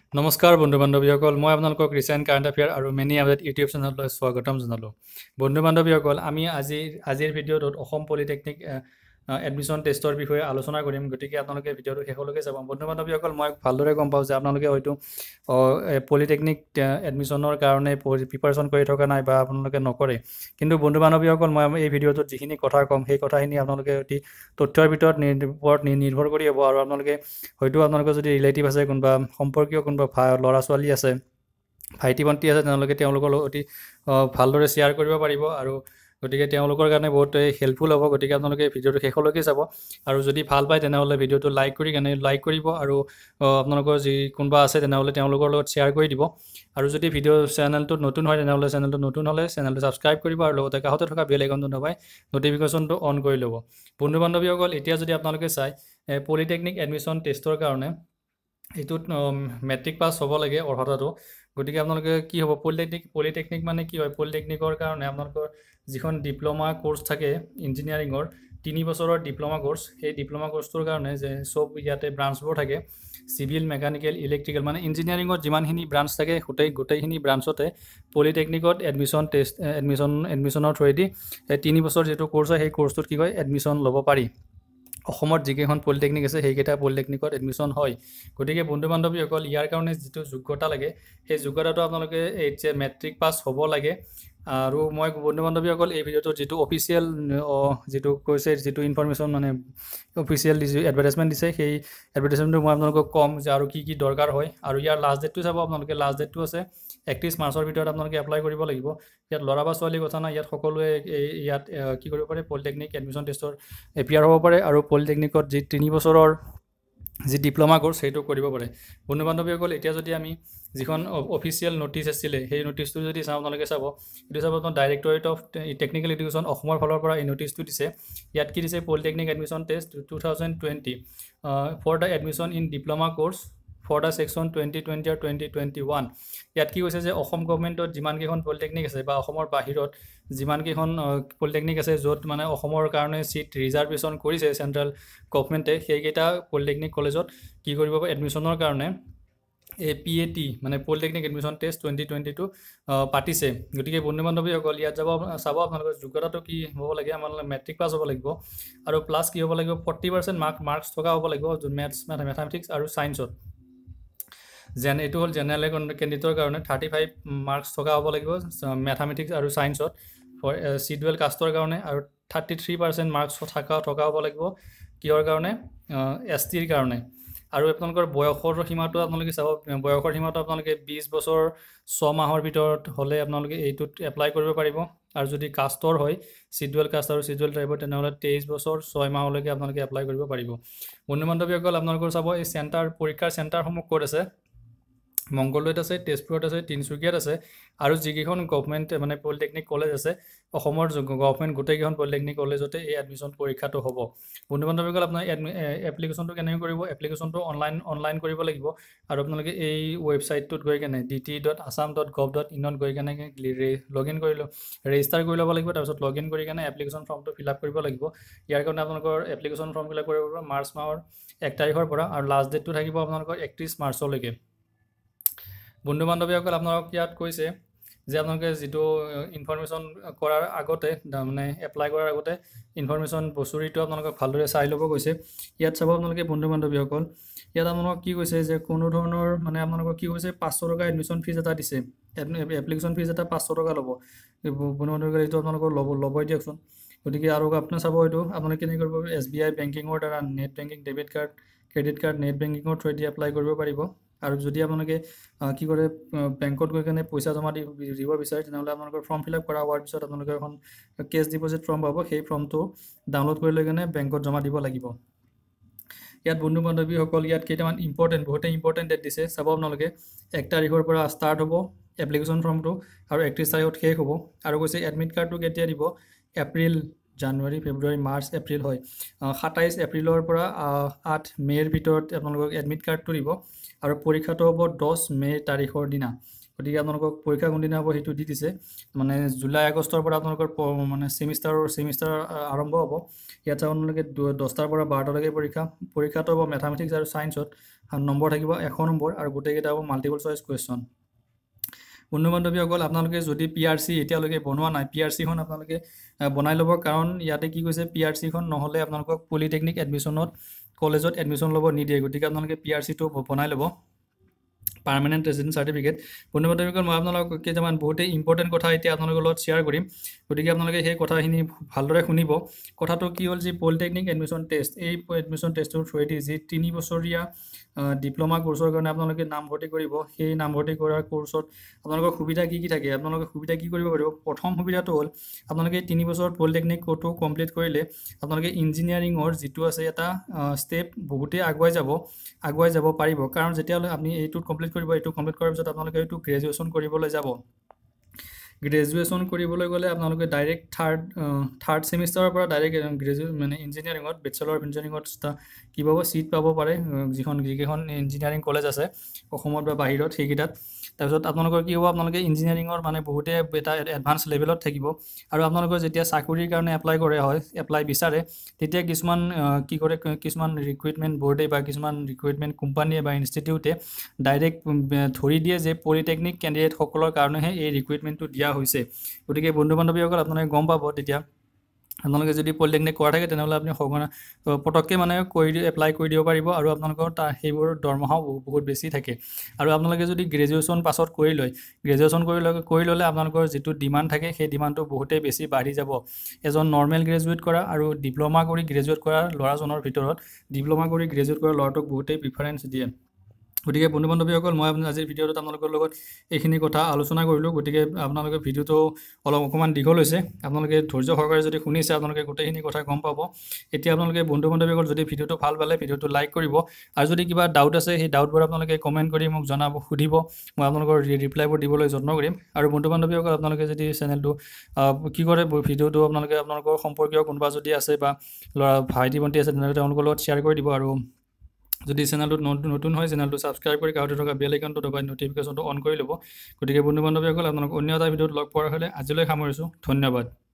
নমস্কাৰ বন্ধু বান্ধৱীসকল মই আপোনালোকক ৰিচেণ্ট কাৰেণ্ট এফেয়াৰ আৰু মেনি আপডেট ইউটিউব চেনেললৈ স্বাগতম জনালোঁ বন্ধু বান্ধৱীসকল আমি আজিৰ ভিডিঅ'টোত অসম পলিটেকনিক এডমিশ্যন টেষ্টৰ বিষয়ে আলোচনা কৰিম গতিকে আপোনালোকে ভিডিঅ'টো শেষলৈকে চাব বন্ধু বান্ধৱীসকল মই ভালদৰে গম পাওঁ যে আপোনালোকে হয়তো পলিটেকনিক এডমিশ্যনৰ কাৰণে প্ৰিপাৰেশ্যন কৰি থকা নাই বা আপোনালোকে নকৰে কিন্তু বন্ধু বান্ধৱীসকল মই এই ভিডিঅ'টোত যিখিনি কথা ক'ম সেই কথাখিনি আপোনালোকে অতি তথ্যৰ ভিতৰত নিৰ্ভৰ কৰি হ'ব আৰু আপোনালোকে হয়তো আপোনালোকৰ যদি ৰিলেটিভ আছে কোনোবা সম্পৰ্কীয় কোনোবা ল'ৰা ছোৱালী আছে ভাইটি ভণ্টি আছে তেওঁলোকৰ লগত অতি ভালদৰে শ্বেয়াৰ কৰিব পাৰিব আৰু গতিকে তেওঁলোকৰ কাৰণে বহুত হেল্পফুল হ'ব গতিকে আপোনালোকে ভিডিঅ'টো শেষলৈকে চাব আৰু যদি ভাল পায় তেনেহ'লে ভিডিঅ'টো লাইক কৰিব আৰু আপোনালোকৰ যি কোনোবা আছে তেনেহ'লে তেওঁলোকৰ লগত শ্বেয়াৰ কৰি দিব আৰু যদি চেনেলটো নতুন হয় তেনেহ'লে চেনেলটো ছাবস্ক্ৰাইব কৰিব আৰু লগতে কাষতে থকা বেল আইকনটো দবাই ন'টিফিকেশ্যনটো অন কৰি ল'ব বন্ধু বান্ধৱীসকল এতিয়া যদি আপোনালোকে চাই পলিটেকনিক এডমিশ্যন টেষ্টৰ কাৰণে এইটোত মেট্ৰিক পাছ হ'ব লাগে অৰ্হতাটো গতিকে আপোনালোকে কি হ'ব পলিটেকনিক মানে কি হয় পলিটেকনিকৰ কাৰণে আপোনালোকৰ যিখন ডিপ্ল'মা কোৰ্চ থাকে ইঞ্জিনিয়াৰিঙৰ 3 বছৰৰ ডিপ্ল'মা কোৰ্চ সেই ডিপ্ল'মা কোৰ্চটোৰ কাৰণে যে চব ইয়াতে ব্ৰাঞ্চবোৰ থাকে চিভিল মেকানিকেল ইলেক্ট্ৰিকেল মানে ইঞ্জিনিয়াৰিঙত যিমানখিনি ব্ৰাঞ্চ থাকে গোটেইখিনি ব্ৰাঞ্চতে পলিটেকনিকত এডমিশ্যনৰ থ্ৰুৱেদি 3 বছৰ যিটো কোৰ্চ হয় সেই কোৰ্চটোত কি হয় এডমিশ্যন ল'ব পাৰি অসমত যিকেইখন পলিটেকনিক আছে সেইকেইটা পলিটেকনিকত এডমিশ্যন হয় গতিকে বন্ধু বান্ধৱীসকল ইয়াৰ কাৰণে যিটো যোগ্যতা লাগে সেই যোগ্যতাটো আপোনালোকে মেট্ৰিক পাছ হ'ব লাগে আৰু মই বন্ধু বান্ধৱীসকল এই ভিডিঅ'টো যিটো অফিচিয়েল যিটো কৈছে যিটো ইনফৰমেশ্যন মানে অফিচিয়েল যিটো এডভাৰটাইজমেণ্ট দিছে সেই এডভাৰটাইজমেণ্টটো মই আপোনালোকক ক'ম যে আৰু কি দৰকাৰ হয় আৰু ইয়াৰ লাষ্ট ডেটটো চাব আপোনালোকে লাষ্ট ডেটটো আছে 31 মাৰ্চৰ ভিতৰত আপোনালোকে এপ্লাই কৰিব লাগিব ইয়াত ল'ৰা বা ছোৱালীৰ কথা নাই ইয়াত সকলোৱে ইয়াত কি কৰিব পাৰে পলিটেকনিক এডমিশ্যন টেষ্টৰ এপিয়াৰ হ'ব পাৰে আৰু পলিটেকনিকত যি 3 বছৰৰ যি ডিপ্ল'মা কোৰ্চ সেইটো কৰিব পাৰে বন্ধু বান্ধৱীসকল এতিয়া যদি আমি যিখন অফিচিয়েল নটিচ আছিলে সেই নটিচটো যদি চাওঁ আপোনালোকে চাব এইটো চাব আপোনাৰ ডাইৰেক্টৰেট অফ টেকনিকেল এডুকেশ্যন অসমৰ ফালৰ পৰা এই নটিচটো দিছে ইয়াত কি দিছে polytechnic admission test 2020 for the admission in diploma course for the section 2020 আৰু 2021 ইয়াত কি কৈছে যে অসম গভৰ্ণমেণ্টত যিমানকেইখন পলিটেকনিক আছে বা অসমৰ বাহিৰত যিমানকেইখন পলিটেকনিক আছে য'ত মানে অসমৰ কাৰণে চিট ৰিজাৰ্ভেশ্যন কৰিছে চেণ্ট্ৰেল গভৰ্ণমেণ্টে সেইকেইটা পলিটেকনিক কলেজত কি কৰিব এডমিশ্যনৰ কাৰণে PAT মানে পলিটেকনিক এডমিশ্যন টেষ্ট 2022 পাতিছে গতিকে বন্ধু বান্ধৱীসকল ইয়াত চাব আপোনালোকৰ যোগ্যতাটো কি হ'ব লাগে আপোনালোকে মেট্ৰিক পাছ হ'ব লাগিব আৰু প্লাছ কি হ'ব লাগিব 40% মাৰ্কছ থকা হ'ব লাগিব মেথমেটিক্স আৰু ছায়েন্সত এইটো হ'ল জেনেৰেল কেণ্ডিডেটৰ কাৰণে 35 মাৰ্কছ থকা হ'ব লাগিব মেথমেটিক্স আৰু ছায়েন্সত ফৰ চিডুৱেল কাষ্টৰ কাৰণে আৰু 33% মাৰ্কছ থকা হ'ব লাগিব কিহৰ কাৰণে STৰ কাৰণে আৰু আপোনালোকৰ বয়সৰ সীমাটো আপোনালোকে চাব বয়সৰ সীমাটো আপোনালোকে 20 বছৰ 6 মাহৰ ভিতৰত হ'লে আপোনালোকে এইটোত এপ্লাই কৰিব পাৰিব আৰু যদি কাষ্টৰ হয় চিডুৱেল কাষ্ট আৰু চিডুৱেল ট্ৰাইবৰ তেনেহ'লে 23 বছৰ 6 মাহলৈকে আপোনালোকে এপ্লাই কৰিব পাৰিব বন্ধু বান্ধৱীসকল আপোনালোকৰ চাব এই পৰীক্ষাৰ চেণ্টাৰসমূহ ক'ত আছে মংগলদৈত আছে তেজপুৰত আছে তিনিচুকীয়াত আছে আৰু যিকেইখন গভৰ্ণমেণ্ট মানে পলিটেকনিক কলেজ আছে অসমৰ গভৰ্ণমেণ্ট গোটেইকেইখন পলিটেকনিক কলেজতে এই এডমিশ্যন পৰীক্ষাটো হ'ব বন্ধু বান্ধৱীসকল আপোনাৰ এপ্লিকেশ্যনটো কেনেকৈ কৰিব এপ্লিকেশ্যনটো অনলাইন কৰিব লাগিব আৰু আপোনালোকে এই ৱেবছাইটটোত গৈ কেনে dt.assam.gov.in গৈ কেনে ৰেজিষ্টাৰ কৰি ল'ব লাগিব তাৰপিছত লগইন কৰি কেনে এপ্লিকেশ্যন ফৰ্মটো ফিল আপ কৰিব লাগিব ইয়াৰ কাৰণে আপোনালোকৰ এপ্লিকেশ্যন ফৰ্ম ফিল আপ কৰিব লাগিব মাৰ্চ মাহৰ 1 তাৰিখৰ পৰা আৰু লাষ্ট ডেটটো থাকিব আপোনালোকৰ 31 মাৰ্চলৈকে বন্ধু বান্ধৱীসকল আপোনালোক ইয়াত কৈছে যে আপোনালোকে যিটো ইনফৰমেশ্যন কৰাৰ আগতে মানে এপ্লাই কৰাৰ আগতে ইনফৰমেশ্যন বছৰিটো আপোনালোকক ভালদৰে চাই ল'ব কৈছে ইয়াত চাব আপোনালোকে বন্ধু বান্ধৱীসকল ইয়াত আপোনালোকক কি কৈছে যে কোনো ধৰণৰ মানে আপোনালোকক কি কৈছে 500 টকা এডমিশ্যন ফিজ এটা দিছে এপ্লিকেশ্যন ফিজ এটা 500 টকা ল'ব বন্ধু বান্ধৱীসকল এইটো আপোনালোকৰ ল'বই দিয়কচোন গতিকে আৰু আপোনাৰ চাব এইটো আপোনালোকে কেনেকৈ কৰিব SBI বেংকিঙৰ দ্বাৰা net banking debit card credit card net বেংকিঙৰ থ্ৰুৱেদি এপ্লাই কৰিব পাৰিব আৰু যদি আপোনালোকে কি কৰে বেংকত গৈ কেনে পইচা জমা দিব বিচাৰে তেনেহ'লে আপোনালোকৰ ফৰ্ম ফিল আপ কৰা হোৱাৰ পিছত আপোনালোকে এখন কেছ ডিপ'জিট ফৰ্ম পাব সেই ফৰ্মটো ডাউনলোড কৰি লৈ কেনে বেংকত জমা দিব লাগিব ইয়াত বন্ধু বান্ধৱীসকল ইয়াত কেইটামান বহুতেই ইম্পৰ্টেণ্ট ডেট দিছে চাব আপোনালোকে 1 তাৰিখৰ পৰা ষ্টাৰ্ট হ'ব এপ্লিকেশ্যন ফৰ্মটো আৰু 31 তাৰিখত শেষ হ'ব আৰু কৈছে এডমিট কাৰ্ডটো কেতিয়া দিব April January February March April হয় 27 এপ্ৰিলৰ পৰা 8 মে'ৰ ভিতৰত আপোনালোকক এডমিট কাৰ্ডটো দিব আৰু পৰীক্ষাটো হ'ব 10 মে' তাৰিখৰ দিনা গতিকে আপোনালোকক পৰীক্ষা কোনদিনা হ'ব সেইটো দি দিছে মানে জুলাই আগষ্টৰ পৰা আপোনালোকৰ মানে ছেমিষ্টাৰ আৰম্ভ হ'ব ইয়াত আপোনালোকে 10টাৰ পৰা 12টালৈকে পৰীক্ষাটো হ'ব মেথামেটিক্স আৰু ছায়েন্সত নম্বৰ থাকিব 100 নম্বৰ আৰু গোটেইকেইটা হ'ব মাল্টিপল চইচ কুৱেশ্যন বন্ধু বান্ধৱীসকল আপোনালোকে যদি PRC এতিয়ালৈকে বনোৱা নাই PRCখন আপোনালোকে বনাই ল'ব কাৰণ ইয়াতে কি কৈছে PRCখন নহ'লে আপোনালোকক পলিটেকনিক এডমিশ্যনত কলেজত এডমিশ্যন ল'ব নিদিয়ে গতিকে আপোনালোকে PRCটো বনাই ল'ব পাৰ্মানেণ্ট ৰেজিডেন্ট চাৰ্টিফিকেট বন্ধু বান্ধৱীসকল মই আপোনালোকক কেইটামান বহুতেই ইম্পৰ্টেণ্ট কথা এতিয়া আপোনালোকৰ লগত শ্বেয়াৰ কৰিম গতিকে আপোনালোকে সেই কথাখিনি ভালদৰে শুনিব কথাটো কি হ'ল যি পলিটেকনিক এডমিশ্যন টেষ্ট এই এডমিশ্যন টেষ্টৰ থ্ৰুৱেদি যি 3 বছৰীয়া ডিপ্ল'মা কোৰ্চৰ কাৰণে আপোনালোকে নামভৰ্তি কৰিব সেই নামভৰ্তি কৰাৰ কোৰ্চত আপোনালোকৰ সুবিধা কি থাকে আপোনালোকে সুবিধা কি কৰিব পাৰিব প্ৰথম সুবিধাটো হ'ল আপোনালোকে 3 বছৰ পলিটেকনিক কোৰ্চটো কমপ্লিট কৰিলে আপোনালোকে ইঞ্জিনিয়াৰিঙৰ যিটো আছে এটা ষ্টেপ বহুতেই আগুৱাই যাব পাৰিব কাৰণ যেতিয়ালৈ আপুনি এইটো কমপ্লিট কৰিব এইটো কমপ্লিট কৰাৰ পিছত আপোনালোকে এইটো গ্ৰেজুৱেশ্যন কৰিবলৈ যাব গ্ৰেজুৱেশ্যন কৰিবলৈ গ'লে আপোনালোকে ডাইৰেক্ট থাৰ্ড ছেমিষ্টাৰৰ পৰা ডাইৰেক্ট মানে ইঞ্জিনিয়াৰিঙত বেচেলৰ অফ ইঞ্জিনিয়াৰিঙত কি পাব ছিট পাব পাৰে যিকেইখন ইঞ্জিনিয়াৰিং কলেজ আছে অসমত বা বাহিৰত সেইকেইটাত তাৰপিছত আপোনালোকৰ কি হ'ব আপোনালোকে ইঞ্জিনিয়াৰিঙৰ মানে বহুতে এটা এডভান্স লেভেলত থাকিব আৰু আপোনালোকৰ যেতিয়া চাকৰিৰ কাৰণে এপ্লাই বিচাৰে তেতিয়া কিছুমান ৰিক্ৰুইটমেণ্ট বৰ্ডে বা কিছুমান ৰিক্ৰুইটমেণ্ট কোম্পানীয়ে বা ইনষ্টিটিউটে ডাইৰেক্ট ধৰি দিয়ে যে পলিটেকনিক কেণ্ডিডেটসকলৰ কাৰণেহে এই ৰিক্ৰুইটমেণ্টটো দিয়া হৈছে গতিকে বন্ধু বান্ধৱীসকল আপোনালোকে গম পাব তেতিয়া আপোনালোকে যদি পলিটেকনিক কৰা থাকে তেনেহ'লে আপুনি পটককৈ মানে এপ্লাই কৰি দিব পাৰিব আৰু আপোনালোকৰ সেইবোৰ দৰমহাও বহুত বেছি থাকে আৰু আপোনালোকে যদি গ্ৰেজুৱেশ্যন পাছত কৰি ল'লে আপোনালোকৰ যিটো ডিমাণ্ড থাকে সেই ডিমাণ্ডটো বহুতেই বেছি বাঢ়ি যাব এজন নৰ্মেল গ্ৰেজুৱেট কৰা আৰু ডিপ্ল'মা কৰি গ্ৰেজুৱেট কৰা ল'ৰাজনৰ ভিতৰত ডিপ্ল'মা কৰি গ্ৰেজুৱেট কৰা ল'ৰাটোক বহুতেই প্ৰিফাৰেঞ্চ দিয়ে গতিকে বন্ধু বান্ধৱীসকল মই আজিৰ ভিডিঅ'টোত আপোনালোকৰ লগত এইখিনি কথা আলোচনা কৰিলোঁ গতিকে আপোনালোকে ভিডিঅ'টো অকণমান দীঘল হৈছে আপোনালোকে ধৈৰ্য সহকাৰে যদি শুনিছে আপোনালোকে গোটেইখিনি কথা গম পাব এতিয়া আপোনালোকে বন্ধু বান্ধৱীসকল যদি ভিডিঅ'টো ভাল পালে ভিডিঅ'টো লাইক কৰিব আৰু যদি কিবা ডাউট আছে সেই ডাউটবোৰ আপোনালোকে কমেণ্ট কৰি মোক সুধিব মই আপোনালোকৰ ৰিপ্লাইবোৰ দিবলৈ যত্ন কৰিম আৰু বন্ধু বান্ধৱীসকল আপোনালোকে যদি চেনেলটো কি কৰে ভিডিঅ'টো আপোনালোকৰ সম্পৰ্কীয় কোনোবা যদি আছে বা ল'ৰা ভাইটি ভণ্টি আছে তেনেহ'লে তেওঁলোকৰ লগত শ্বেয়াৰ কৰি দিব আৰু যদি চেনেলটো নতুন হয় চেনেলটো ছাবস্ক্ৰাইব কৰি কাষতে থকা বেল আইকনটো দবাই নটিফিকেশ্যনটো অন কৰি ল'ব গতিকে বন্ধু বান্ধৱীসকল আপোনালোক অন্য এটা ভিডিঅ'ত লগ পোৱাৰ হ'লে আজিলৈ সামৰিছোঁ ধন্যবাদ